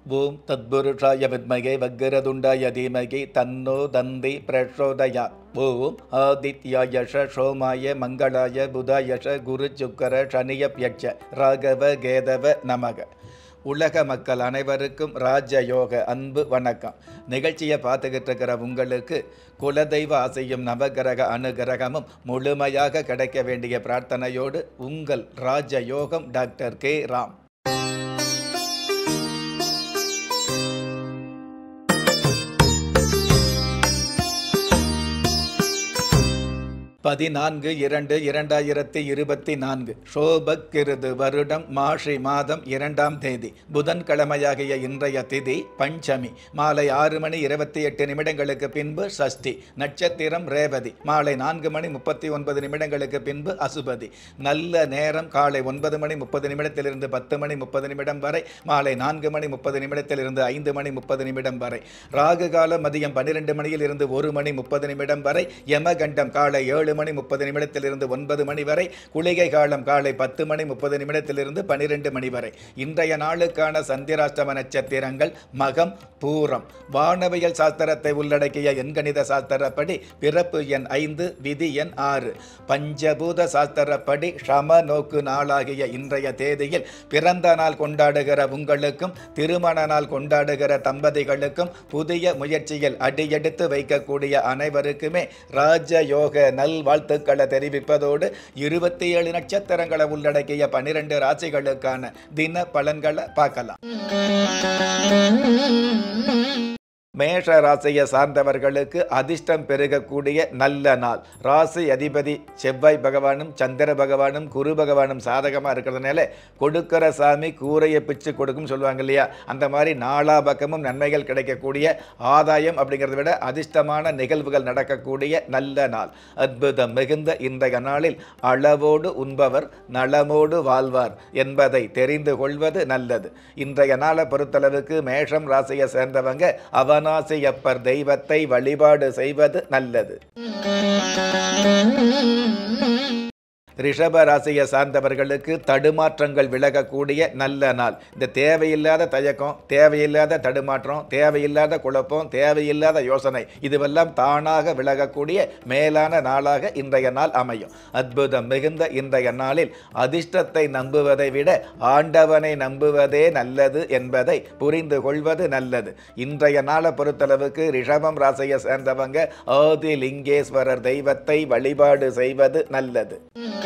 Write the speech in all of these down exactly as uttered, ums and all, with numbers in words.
ஓம் தத்புருஷாய வித்மகே வக்ரதுண்டாய தீமகி தன்னோ தந்தி பிரச்சோதயா. ஓம் ஆதித்யாயஷ சோமாய மங்களாய புதாயஷ குரு சுக்கர சனியப்யட்ச ராகவ கேதவ நமக. உலக மக்கள் அனைவருக்கும் ராஜயோக அன்பு வணக்கம். நிகழ்ச்சியை பார்த்துக்கிட்டு இருக்கிற உங்களுக்கு குலதெய்வ ஆசையும் நவகிரக அனுகிரகமும் முழுமையாக கிடைக்க வேண்டிய பிரார்த்தனையோடு உங்கள் ராஜயோகம் டாக்டர் கே ராம். பதினான்கு இரண்டு இரண்டாயிரத்தி இருபத்தி நான்கு சோபக்கிருது வருடம் மாஷி மாதம் இரண்டாம் தேதி புதன்கிழமையாகிய இன்றைய திதி பஞ்சமி. மாலை ஆறு மணி இருபத்தி எட்டு நிமிடங்களுக்கு பின்பு சஷ்டி. நட்சத்திரம் ரேவதி. மாலை நான்கு மணி முப்பத்தி ஒன்பது நிமிடங்களுக்கு பின்பு அசுபதி. நல்ல நேரம் காலை ஒன்பது மணி முப்பது நிமிடத்திலிருந்து பத்து மணி முப்பது நிமிடம் வரை. மாலை நான்கு மணி முப்பது நிமிடத்திலிருந்து ஐந்து மணி முப்பது நிமிடம் வரை. ராகு காலம் மதியம் பன்னிரெண்டு மணியில் இருந்து ஒரு மணி முப்பது நிமிடம் வரை. யமகண்டம் காலை ஏழு மணி முப்பது நிமிடத்திலிருந்து ஒன்பது மணி வரை. குளிகை காலம் காலை பத்து மணி முப்பது நிமிடத்திலிருந்து பனிரெண்டு மணி வரை. இன்றைய நாளுக்கான சந்திராஷ்டம நட்சத்திரங்கள் மகம் பூரம். வானவியல் சாஸ்திரத்தை உள்ளடக்கிய எண்கணித சாஸ்திரப்படி பிறப்பு எண் ஐந்து, விதி எண் ஆறு. பஞ்சபூத சாஸ்திரப்படி சம நோக்கு நாளாகிய இன்றைய தேதியில் பிறந்த நாள் கொண்டாடுகிற உங்களுக்கும் திருமண நாள் கொண்டாடுகிற தம்பதிகளுக்கும் புதிய முயற்சியில் அடியெடுத்து வைக்கக்கூடிய அனைவருக்குமே ராஜயோக நல் வாழ்த்துக்களை தெரிவிப்பதோடு இருபத்தி ஏழு நட்சத்திரங்களை உள்ளடக்கிய பனிரெண்டு ராசிகளுக்கான தின பலன்களை பார்க்கலாம். மேஷ ராசியை சார்ந்தவர்களுக்கு அதிர்ஷ்டம் பெருகக்கூடிய நல்ல நாள். ராசி அதிபதி செவ்வாய் பகவானும் சந்திர பகவானும் குரு பகவானும் சாதகமாக இருக்கிறதுனால கொடுக்கிற சாமி கூரையை பிச்சு கொடுக்கும் சொல்லுவாங்க இல்லையா, அந்த மாதிரி நாலா பக்கமும் நன்மைகள் கிடைக்கக்கூடிய ஆதாயம் அப்படிங்கிறத விட அதிர்ஷ்டமான நிகழ்வுகள் நடக்கக்கூடிய நல்ல நாள். அற்புதம் மிகுந்த இன்றைய நாளில் அளவோடு உண்பவர் நலமோடு வாழ்வார் என்பதை தெரிந்து கொள்வது நல்லது. இன்றைய நாளை பொறுத்தளவுக்கு மேஷம் ராசியை சேர்ந்தவங்க அவன் அப்பர் தெய்வத்தை வழிபாடு செய்வது நல்லது. ரிஷப ராசியை சார்ந்தவர்களுக்கு தடுமாற்றங்கள் விலகக்கூடிய நல்ல நாள். இந்த தேவையில்லாத தயக்கம், தேவையில்லாத தடுமாற்றம், தேவையில்லாத குழப்பம், தேவையில்லாத யோசனை இதுவெல்லாம் தானாக விலகக்கூடிய மேலான நாளாக இன்றைய நாள் அமையும். அற்புதம் மிகுந்த இன்றைய நாளில் அதிர்ஷ்டத்தை நம்புவதை விட ஆண்டவனை நம்புவதே நல்லது என்பதை புரிந்து கொள்வது நல்லது. இன்றைய நாளை பொறுத்தளவுக்கு ரிஷபம் ராசியை சேர்ந்தவங்க ஆதி லிங்கேஸ்வரர் தெய்வத்தை வழிபாடு செய்வது நல்லது.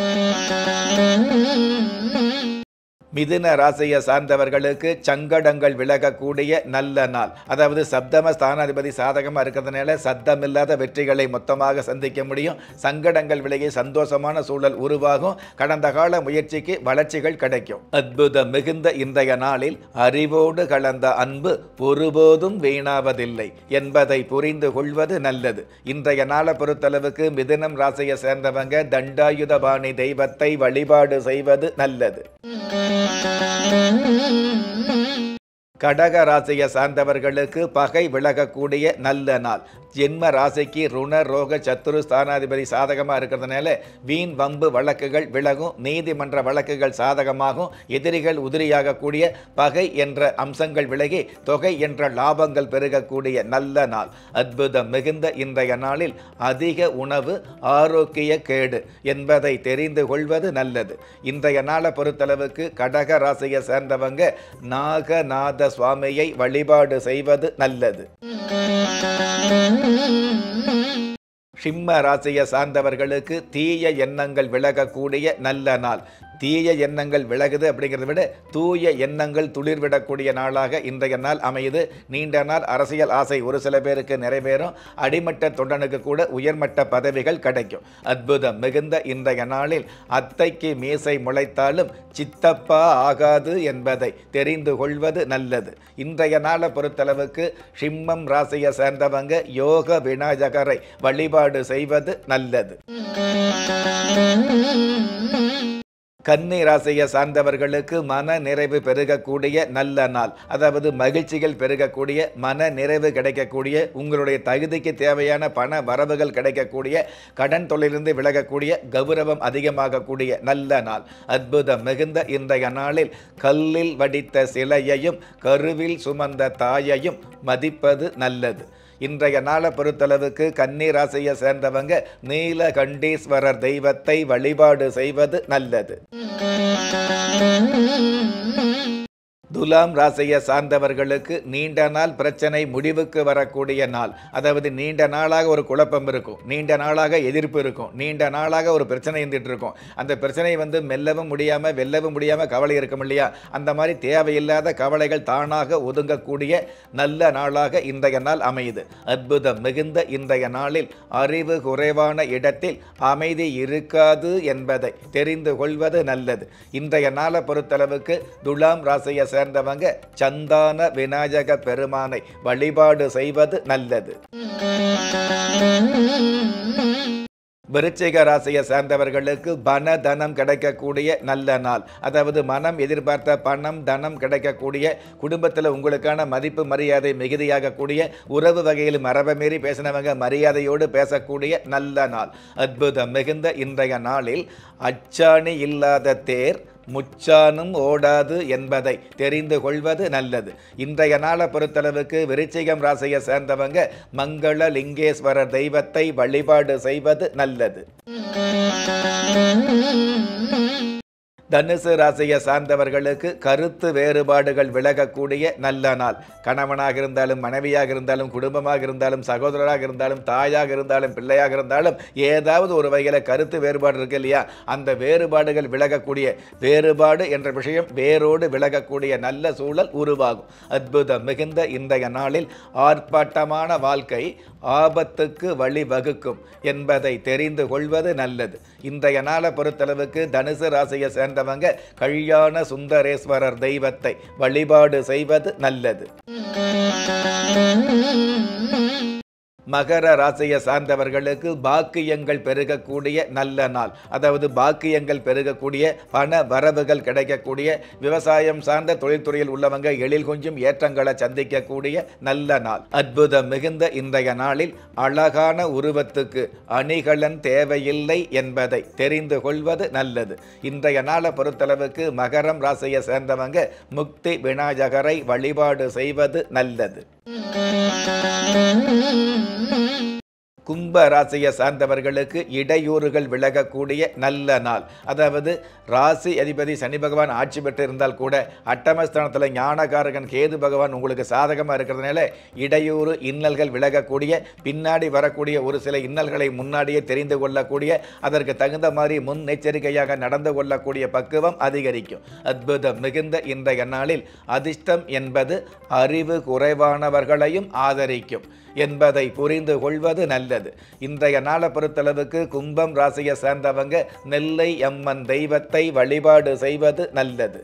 மிதுன ராசியை சார்ந்தவர்களுக்கு சங்கடங்கள் விலகக்கூடிய நல்ல நாள். அதாவது சப்தம ஸ்தானாதிபதி சாதகமாக இருக்கிறதுனால சத்தமில்லாத வெற்றிகளை மொத்தமாக சந்திக்க முடியும். சங்கடங்கள் விலகி சந்தோஷமான சூழல் உருவாகும். கடந்த கால முயற்சிக்கு வளர்ச்சிகள் கிடைக்கும். அற்புதம் மிகுந்த இன்றைய நாளில் அறிவோடு கலந்த அன்பு ஒருபோதும் வீணாவதில்லை என்பதை புரிந்து கொள்வது நல்லது. இன்றைய நாளை பொறுத்தளவுக்கு மிதுனம் ராசியை சேர்ந்தவங்க தண்டாயுதபாணி தெய்வத்தை வழிபாடு செய்வது நல்லது. கடக ராசியை சார்ந்தவர்களுக்கு பகை விலகக்கூடிய நல்ல நாள். ஜென்ம ராசிக்கு ருண ரோக சத்துரு ஸ்தானாதிபதி சாதகமாக இருக்கிறதுனால வீண் வம்பு வழக்குகள் விலகும். நீதிமன்ற வழக்குகள் சாதகமாகும். எதிரிகள் உதிரியாகக்கூடிய பகை என்ற அம்சங்கள் விலகி தொகை என்ற லாபங்கள் பெருகக்கூடிய நல்ல நாள். அற்புதம் மிகுந்த இன்றைய நாளில் அதிக உணவு ஆரோக்கிய கேடு என்பதை தெரிந்து கொள்வது நல்லது. இன்றைய நாளை பொறுத்தளவுக்கு கடக ராசியை சேர்ந்தவங்க நாகநாத சுவாமியை வழிபாடு செய்வது நல்லது. சிம்ம ராசியை சார்ந்தவர்களுக்கு தீய எண்ணங்கள் விலகக்கூடிய நல்ல நாள். தீய எண்ணங்கள் விலகுது அப்படிங்கிறத விட தூய எண்ணங்கள் துளிர்விடக்கூடிய நாளாக இன்றைய நாள் அமையுது. நீண்ட நாள் அரசியல் ஆசை ஒரு சில பேருக்கு நிறைவேறும். அடிமட்ட தொண்டனுக்கு கூட உயர்மட்ட பதவிகள் கிடைக்கும். அற்புதம் மிகுந்த இன்றைய நாளில் அத்தைக்கு மீசை முளைத்தாலும் சித்தப்பா ஆகாது என்பதை தெரிந்து கொள்வது நல்லது. இன்றைய நாளை பொறுத்தளவுக்கு சிம்மம் ராசியை சேர்ந்தவங்க யோக விநாயகரை வழிபாடு செய்வது நல்லது. கன்னி ராசியை சார்ந்தவர்களுக்கு மன நிறைவு பெருகக்கூடிய நல்ல நாள். அதாவது மகிழ்ச்சிகள் பெருகக்கூடிய, மன நிறைவு கிடைக்கக்கூடிய, உங்களுடைய தகுதிக்கு தேவையான பண வரவுகள் கிடைக்கக்கூடிய, கடன் தொழிலிருந்து விலகக்கூடிய, கௌரவம் அதிகமாகக்கூடிய நல்ல நாள். அற்புதம் மிகுந்த இன்றைய நாளில் கல்லில் வடித்த சிலையையும் கருவில் சுமந்த தாயையும் மதிப்பது நல்லது. இன்றைய நாளை பொறுத்தளவுக்கு கன்னி ராசியை சேர்ந்தவங்க நீலகண்டீஸ்வரர் தெய்வத்தை வழிபாடு செய்வது நல்லது. துலாம் ராசியை சார்ந்தவர்களுக்கு நீண்ட நாள் பிரச்சனை முடிவுக்கு வரக்கூடிய நாள். அதாவது நீண்ட நாளாக ஒரு குழப்பம் இருக்கும், நீண்ட நாளாக எதிர்ப்பு இருக்கும், நீண்ட நாளாக ஒரு பிரச்சனை இருந்துட்டு இருக்கும். அந்த பிரச்சனை வந்து மெல்லவும் முடியாமல் வெல்லவும் முடியாமல் கவலை இருக்கும் இல்லையா, அந்த மாதிரி தேவையில்லாத கவலைகள் தானாக ஒதுங்கக்கூடிய நல்ல நாளாக இன்றைய நாள் அமையுது. அற்புதம் மிகுந்த இன்றைய நாளில் அறிவு குறைவான இடத்தில் அமைதி இருக்காது என்பதை தெரிந்து கொள்வது நல்லது. இன்றைய நாளை பொறுத்தளவுக்கு துலாம் ராசியை சேர்ந்தவங்க சந்தான விநாயக பெருமானை வழிபாடு செய்வது நல்லது. விருச்சிக ராசியை சேர்ந்தவர்களுக்கு பண தனம் கிடைக்கக்கூடிய நல்ல நாள். அதாவது மனம் எதிர்பார்த்த பணம் தனம் கிடைக்கக்கூடிய, குடும்பத்தில் உங்களுக்கான மதிப்பு மரியாதை மிகுதியாகக்கூடிய, உறவு வகையில் மரபை மீறி பேசினவங்க மரியாதையோடு பேசக்கூடிய நல்ல நாள். அற்புதம் மிகுந்த இன்றைய நாளில் அச்சாணி இல்லாத தேர் முச்சானும் ஓடாது என்பதை தெரிந்து கொள்வது நல்லது. இன்றைய நாளை பொறுத்தளவுக்கு விருச்சிகம் ராசியை சேர்ந்தவங்க மங்கள லிங்கேஸ்வரர் தெய்வத்தை வழிபாடு செய்வது நல்லது. தனுசு ராசியை சார்ந்தவர்களுக்கு கருத்து வேறுபாடுகள் விலகக்கூடிய நல்ல நாள். கணவனாக இருந்தாலும், மனைவியாக இருந்தாலும், குடும்பமாக இருந்தாலும், சகோதரராக இருந்தாலும், தாயாக இருந்தாலும், பிள்ளையாக இருந்தாலும், ஏதாவது ஒரு வகையில் கருத்து வேறுபாடு இருக்கு இல்லையா, அந்த வேறுபாடுகள் விலகக்கூடிய, வேறுபாடு என்ற விஷயம் வேரோடு விலகக்கூடிய நல்ல சூழல் உருவாகும். அற்புதம் மிகுந்த இன்றைய நாளில் ஆர்ப்பாட்டமான வாழ்க்கை ஆபத்துக்கு வழிவகுக்கும் என்பதை தெரிந்து கொள்வது நல்லது. இன்றைய நாளை பொறுத்தளவுக்கு தனுசு ராசியை சேர்ந்த கல்யாண சுந்தரேஸ்வரர் தெய்வத்தை வழிபாடு செய்வது நல்லது. மகர ராசியை சார்ந்தவர்களுக்கு பாக்கியங்கள் பெருகக்கூடிய நல்ல நாள். அதாவது பாக்கியங்கள் பெருகக்கூடிய, பண வரவுகள் கிடைக்கக்கூடிய, விவசாயம் சார்ந்த தொழில்துறையில் உள்ளவங்க எழில் கொஞ்சம் ஏற்றங்களை சந்திக்கக்கூடிய நல்ல நாள். அற்புதம் மிகுந்த இன்றைய நாளில் அழகான உருவத்துக்கு அணிகலன் தேவையில்லை என்பதை தெரிந்து கொள்வது நல்லது. இன்றைய நாளை பொறுத்தளவுக்கு மகரம் ராசியை சேர்ந்தவங்க முக்தி விநாயகரை வழிபாடு செய்வது நல்லது. கும்ப ராசியை சார்ந்தவர்களுக்கு இடையூறுகள் விலகக்கூடிய நல்ல நாள். அதாவது ராசி அதிபதி சனி பகவான் ஆட்சி பெற்று இருந்தால் கூட அட்டமஸ்தானத்தில் ஞானகாரகன் கேது பகவான் உங்களுக்கு சாதகமாக இருக்கிறதுனால இடையூறு இன்னல்கள் விலகக்கூடிய, பின்னாடி வரக்கூடிய ஒரு சில இன்னல்களை முன்னாடியே தெரிந்து கொள்ளக்கூடிய, அதற்கு தகுந்த மாதிரி முன்னெச்சரிக்கையாக நடந்து கொள்ளக்கூடிய பக்குவம் அதிகரிக்கும். அற்புதம் மிகுந்த இன்றைய நாளில் அதிர்ஷ்டம் என்பது அறிவு குறைவானவர்களையும் ஆதரிக்கும் என்பதை புரிந்து கொள்வது நல்லது. இன்றைய நாளை பொறுத்தளவுக்கு கும்பம் ராசியை சேர்ந்தவங்க நெல்லை அம்மன் தெய்வத்தை வழிபாடு செய்வது நல்லது.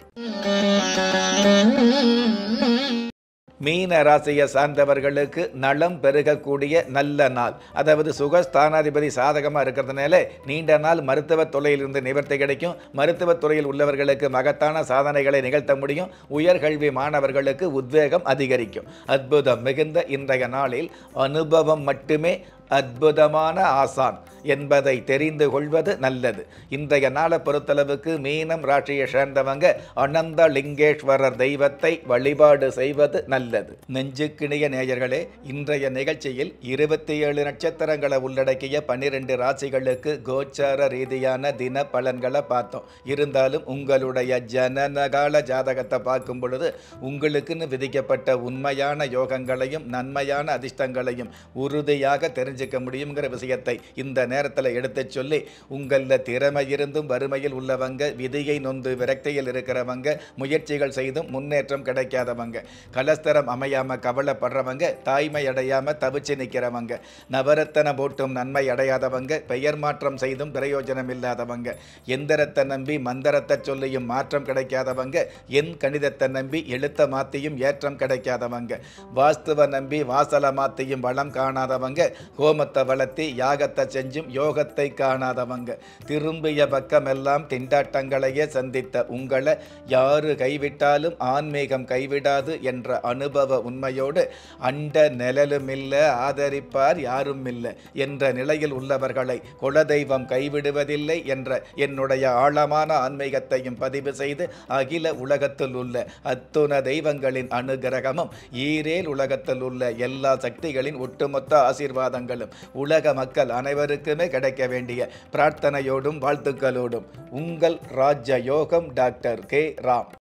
மீன ராசியை சார்ந்தவர்களுக்கு நலம் பெருகக்கூடிய நல்ல நாள். அதாவது சுகஸ்தானாதிபதி சாதகமாக இருக்கிறதுனால நீண்ட நாள் மருத்துவத் துறையிலிருந்து நிவர்த்தி கிடைக்கும். மருத்துவத் துறையில் உள்ளவர்களுக்கு மகத்தான சாதனைகளை நிகழ்த்த முடியும். உயர்கல்வி மாணவர்களுக்கு உத்வேகம் அதிகரிக்கும். அற்புதம் மிகுந்த இன்றைய நாளில் அனுபவம் மட்டுமே அற்புதமான ஆசான் என்பதை தெரிந்து கொள்வது நல்லது. இன்றைய நாளை பொறுத்தளவுக்கு மீனம் ராசியை சேர்ந்தவங்க அனந்த லிங்கேஸ்வரர் தெய்வத்தை வழிபாடு செய்வது நல்லது. நெஞ்சுக்கிணிய நேயர்களே, இன்றைய நிகழ்ச்சியில் இருபத்தி ஏழு நட்சத்திரங்களை உள்ளடக்கிய பன்னிரெண்டு ராசிகளுக்கு கோச்சார ரீதியான தின பலன்களை பார்த்தோம். இருந்தாலும் உங்களுடைய ஜனனகால ஜாதகத்தை பார்க்கும் பொழுது உங்களுக்குன்னு விதிக்கப்பட்ட உண்மையான யோகங்களையும் நன்மையான அதிர்ஷ்டங்களையும் உறுதியாக தெரிஞ்சு தெரிஞ்சுக்க முடியுங்கிற விஷயத்தை இந்த நேரத்தில் எடுத்து சொல்லி, உங்களில் திறமை இருந்தும் வறுமையில் உள்ளவங்க, விதியை நொந்து விரக்தியில் இருக்கிறவங்க, முயற்சிகள் செய்தும் முன்னேற்றம் கிடைக்காதவங்க, கலஸ்தரம் அமையாமல் கவலைப்படுறவங்க, தாய்மை அடையாமல் தவிச்சு நிற்கிறவங்க, நவரத்தன போட்டும் நன்மை அடையாதவங்க, பெயர் மாற்றம் செய்தும் பிரயோஜனம் இல்லாதவங்க, எந்திரத்தை நம்பி மந்திரத்தை சொல்லியும் மாற்றம் கிடைக்காதவங்க, என் கணிதத்தை நம்பி எழுத்த மாற்றியும் ஏற்றம் கிடைக்காதவங்க, வாஸ்துவை நம்பி வாசலை மாற்றியும் வளம் காணாதவங்க, ஹோமத்தை வளர்த்தி யாகத்தை செஞ்சும் இதுவரையும் யோகத்தை காணாதவங்க, திரும்பிய பக்கமெல்லாம் திண்டாட்டங்களையே சந்தித்த உங்களை யாரு கைவிட்டாலும் ஆன்மீகம் கைவிடாது என்ற அனுபவ உண்மையோடு அண்ட நிழலுமில்ல ஆதரிப்பார் யாரும் இல்லை என்ற நிலையில் உள்ளவர்களை குலதெய்வம் கைவிடுவதில்லை என்ற என்னுடைய ஆழமான ஆன்மீகத்தையும் பதிவு செய்து அகில உலகத்தில் உள்ள அத்துண தெய்வங்களின் அனுகிரகமும் ஈரேல் உலகத்தில் உள்ள எல்லா சக்திகளின் ஒட்டுமொத்த ஆசீர்வாதங்களும் உலக மக்கள் அனைவருக்குமே கிடைக்க வேண்டிய பிரார்த்தனையோடும் வாழ்த்துக்களோடும் உங்கள் ராஜ யோகம் டாக்டர் கே ராம்.